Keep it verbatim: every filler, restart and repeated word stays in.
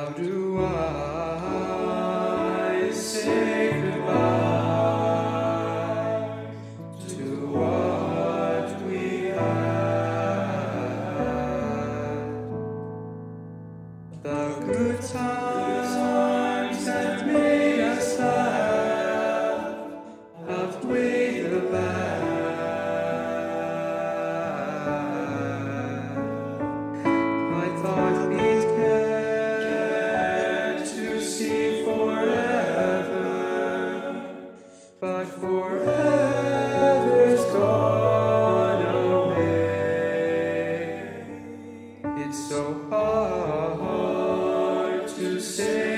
How do I say goodbye to what we had? The good times that made us laugh outweigh the bad. I thought we'd get to see forever, but forever's gone away. It's so hard to say